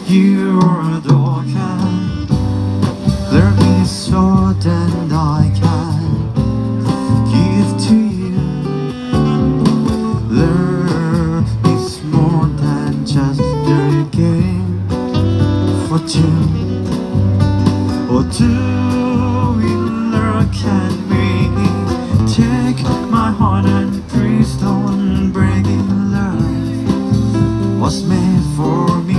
You're a door can learn me so that I can give to you. Love is more than just a game for two. Or do we learn, can we take my heart and please don't break it? Love was made for me.